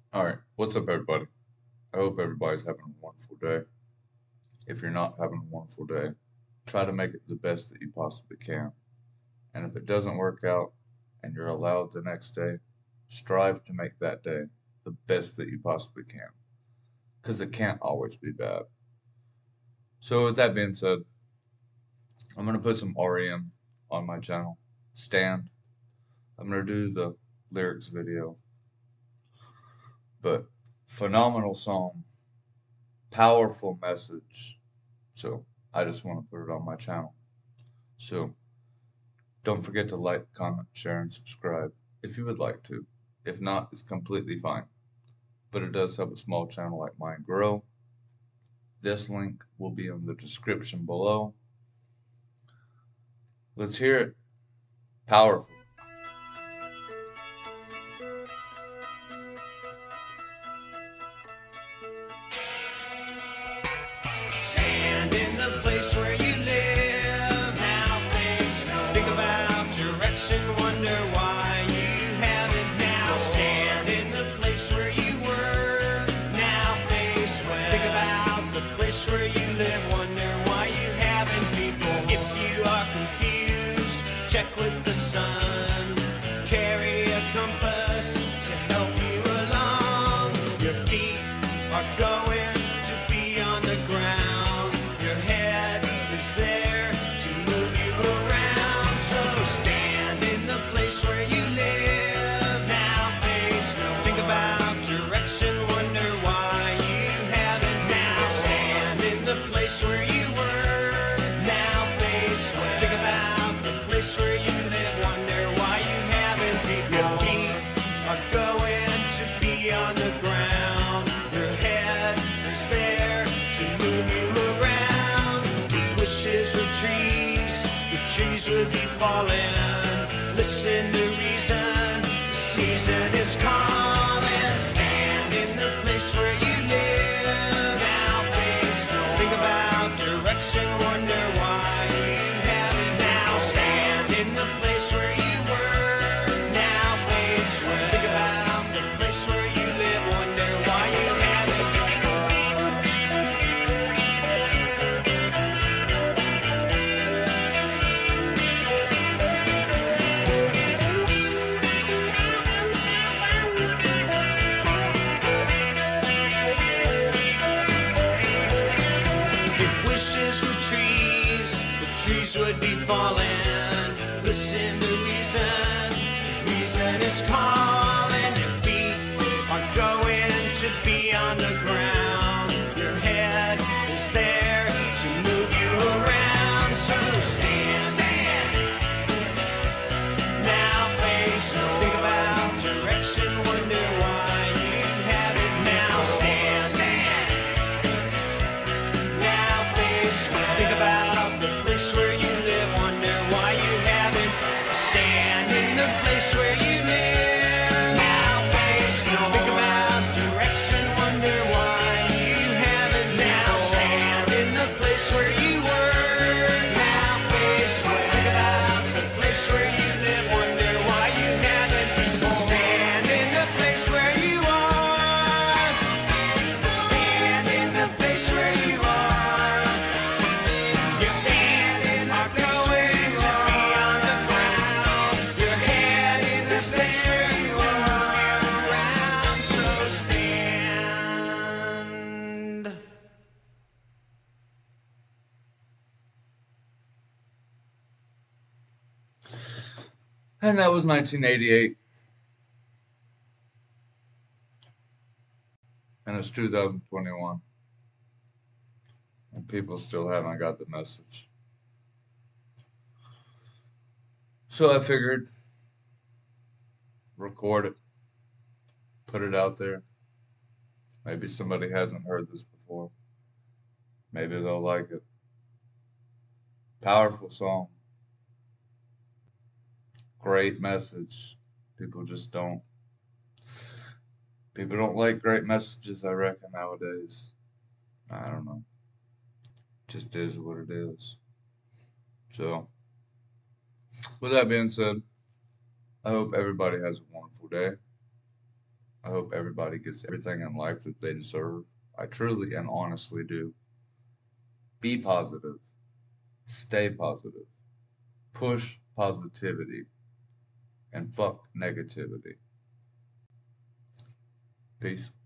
Alright, what's up, everybody? I hope everybody's having a wonderful day. If you're not having a wonderful day, try to make it the best that you possibly can. And if it doesn't work out and you're allowed the next day, strive to make that day the best that you possibly can. Because it can't always be bad. So, with that being said, I'm going to put some REM on my channel. Stand. I'm going to do the lyrics video. But, phenomenal song. Powerful message. So I just want to put it on my channel. So don't forget to like, comment, share, and subscribe if you would like to. If not, it's completely fine. But it does help a small channel like mine grow. This link will be in the description below. Let's hear it. Powerful. Stand in the place where you live. Now face no. Think about direction, wonder why you haven't now. Stand in the place where you were. Now face west. Think about the place where you live, wonder why you haven't people. If you are confused, check with the sun. Carry a compass to help you along. Your feet are going to be on the ground. Your head is there to move you around. So stand in the place where you live. Now face no. Think about direction, wonder why you haven't now. Stand in the place where you were. Now face west. Think about the place where you live, wonder why you haven't. Your feet are going to be on the ground. Your head is there to move you around. If wishes were trees, the trees would be falling. Listen to reason, the season is calling. Stand in the place where you live. Now face no. Think about direction, wonder why you haven't now. Stand in the place where you were. Now face west. Think about the place where you live, wonder why you haven't. If wishes were trees, the trees would be falling. Listen to reason, reason is calling. Your feet are going to be on the ground. Your head is there to move you around. So stand, now face no. Think about direction, wonder why you haven't now. Stand, now face west. Think about the place where you live, wonder why you haven't. Stand in the place where you live. Now face no. Think about direction, wonder why you haven't now. Stand in the place where you were. Now face west. Think about the place where you live, wonder why you haven't. Stand in the place where you are. Stand in the place where you are. Your feet are going to be on the ground. Your head is there to move you around. So stand. And that was 1988. And it's 2021. And people still haven't got the message. So I figured, record it, put it out there. Maybe somebody hasn't heard this before. Maybe they'll like it. Powerful song. Great message. People just don't. People don't like great messages, I reckon, nowadays. I don't know. Just is what it is. So, with that being said, I hope everybody has a wonderful day. I hope everybody gets everything in life that they deserve. I truly and honestly do. Be positive. Stay positive. Push positivity. And fuck negativity. Peace.